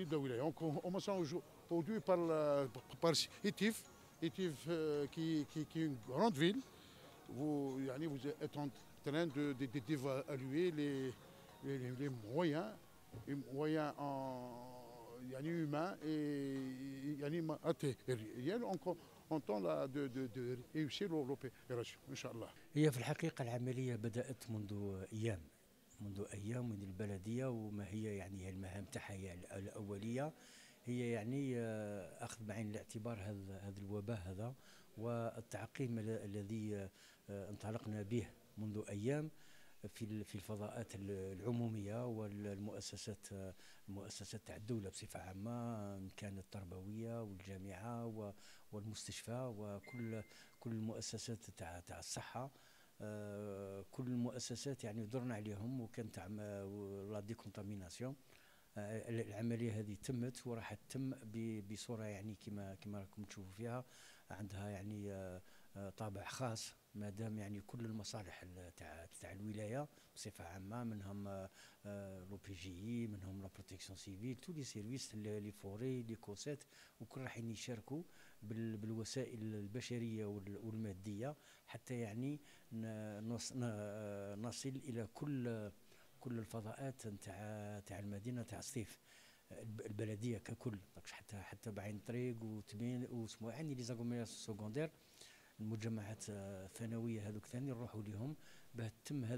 de la wilaya. On commence aujourd'hui par Itif, qui est une grande ville. Vous êtes en train d'évaluer les moyens humains et matériels. On tente de réussir l'opération, Inch'Allah. هي في الحقيقة العملية بدأت منذ أيام من البلدية، وما هي يعني المهام تاعها الأولية هي يعني أخذ بعين الاعتبار هذا الوباء هذا والتعقيم الذي انطلقنا به منذ أيام في الفضاءات العمومية والمؤسسات تاع الدولة بصفة عامة، إن كانت التربوية والجامعة والمستشفى وكل المؤسسات تاع الصحة. كل المؤسسات يعني درنا عليهم وكان تاع لا ديكونتاميناسيون. العملية هذه تمت وراح تتم بصورة يعني كما راكم تشوفوا فيها، عندها يعني طابع خاص، ما دام يعني كل المصالح تاع الولايه بصفه عامه، منهم لو بي جي، منهم لا بروتيكسيون سيفيل، تو لي سيرفيس، لي فوري، لي كوسات، وكل راح يشاركوا بالوسائل البشريه والماديه حتى يعني نصل الى كل الفضاءات تاع المدينه تاع سطيف، البلديه ككل، حتى بعين طريق وتبين واسمه يعني لي زاغوميراسيون سكوندير، المجمعات الثانويه هذوك ثاني نروحوا لهم باه تتم هذه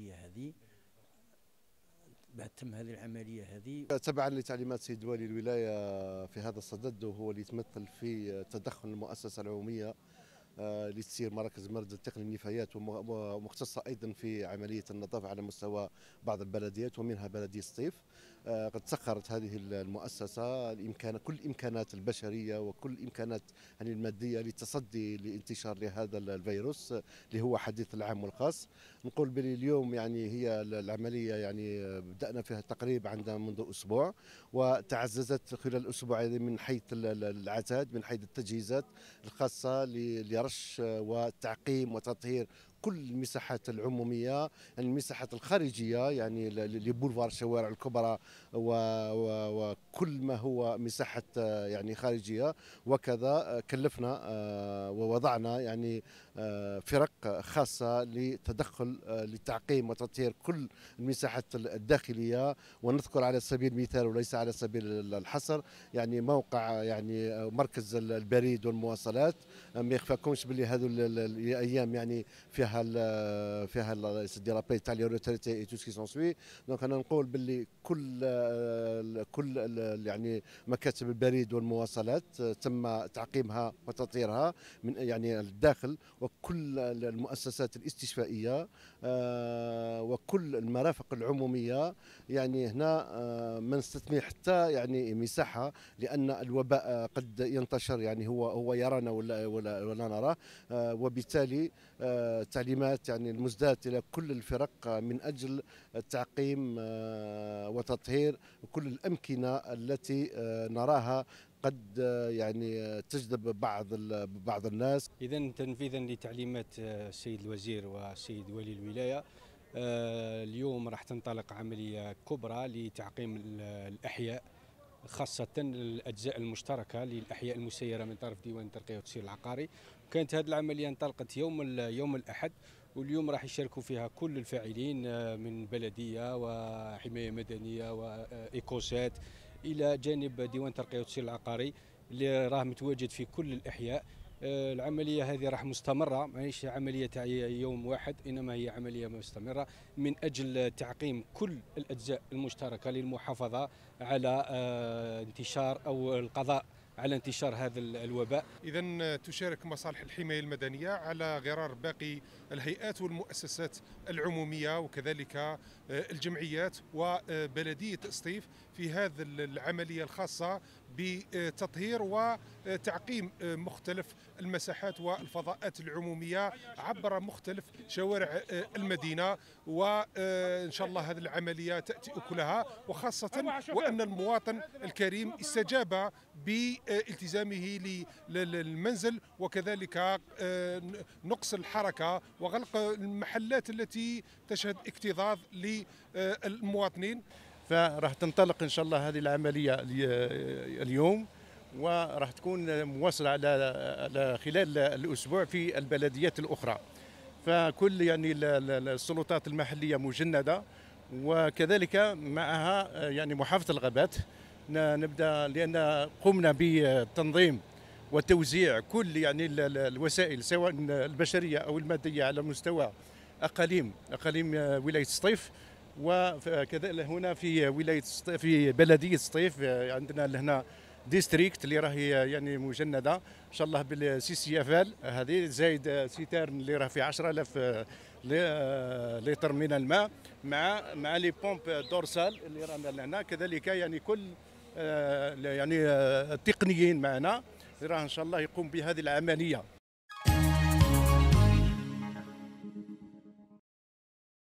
العمليه هذه. تبعا لتعليمات سيد والي الولايه في هذا الصدد، وهو اللي يتمثل في تدخل المؤسسه العموميه لتسيير مراكز مرد التقني للنفايات، ومختصة أيضا في عملية النظافة على مستوى بعض البلديات ومنها بلدية سطيف. قد سخرت هذه المؤسسة كل الإمكانات البشرية وكل الإمكانات يعني المادية للتصدي لانتشار لهذا الفيروس اللي هو حديث العام والخاص. نقول بلي اليوم يعني هي العملية يعني بدأنا فيها تقريبا عندنا منذ أسبوع، وتعززت خلال الأسبوع من حيث العتاد، من حيث التجهيزات الخاصة لرش وتعقيم وتطهير كل المساحات العمومية، يعني المساحات الخارجية يعني لبولفار الشوارع الكبرى وكل ما هو مساحة يعني خارجية. وكذا كلفنا ووضعنا يعني فرق خاصة لتدخل لتعقيم وتطهير كل المساحات الداخلية. ونذكر على سبيل المثال وليس على سبيل الحصر يعني موقع يعني مركز البريد والمواصلات. ما يخفاكمش باللي هذو الايام يعني فيها سدي رابي تاع لي روتريتي اي تو سكي سون سوي. دونك انا نقول باللي كل يعني مكاتب البريد والمواصلات تم تعقيمها وتطهيرها من يعني الداخل، وكل المؤسسات الاستشفائيه وكل المرافق العموميه. يعني هنا ما نستثمر حتى يعني مساحه، لان الوباء قد ينتشر يعني هو يرانا ولا نراه. وبالتالي تعليمات يعني المزداد الى كل الفرق من اجل تعقيم وتطهير كل الامكنه التي نراها قد يعني تجذب بعض الناس. اذا تنفيذا لتعليمات السيد الوزير والسيد ولي الولايه، اليوم راح تنطلق عمليه كبرى لتعقيم الاحياء، خاصة الأجزاء المشتركة للأحياء المسيرة من طرف ديوان الترقية والتسيير العقاري. كانت هذه العملية انطلقت يوم الأحد، واليوم راح يشاركوا فيها كل الفاعلين من بلدية وحماية مدنية وإيكوسات إلى جانب ديوان الترقية والتسيير العقاري اللي راه متواجد في كل الأحياء. العملية هذه راح مستمرة، ماهيش عملية تاع يوم واحد، إنما هي عملية مستمرة من أجل تعقيم كل الأجزاء المشتركة للمحافظة على انتشار أو القضاء على انتشار هذا الوباء. إذا تشارك مصالح الحماية المدنية على غرار باقي الهيئات والمؤسسات العمومية وكذلك الجمعيات وبلدية سطيف في هذه العملية الخاصة بتطهير وتعقيم مختلف المساحات والفضاءات العمومية عبر مختلف شوارع المدينة. وإن شاء الله هذه العملية تأتي أكلها، وخاصة وأن المواطن الكريم استجاب بالتزامه للمنزل، وكذلك نقص الحركة وغلق المحلات التي تشهد اكتظاظ للمواطنين. فراح تنطلق ان شاء الله هذه العمليه اليوم، وراح تكون مواصله على خلال الاسبوع في البلديات الاخرى. فكل يعني السلطات المحليه مجنده، وكذلك معها يعني محافظه الغابات. نبدا لان قمنا بتنظيم وتوزيع كل يعني الوسائل سواء البشريه او الماديه على مستوى اقاليم ولايه سطيف. وكذلك هنا في بلديه سطيف عندنا لهنا ديستريكت اللي راهي يعني مجنده ان شاء الله بالسي افال هذه، زايد سيتارن اللي راه في 10,000 لتر من الماء، مع لي بومب دورسال اللي رانا لهنا. كذلك يعني كل يعني التقنيين معنا راه ان شاء الله يقوم بهذه العمليه.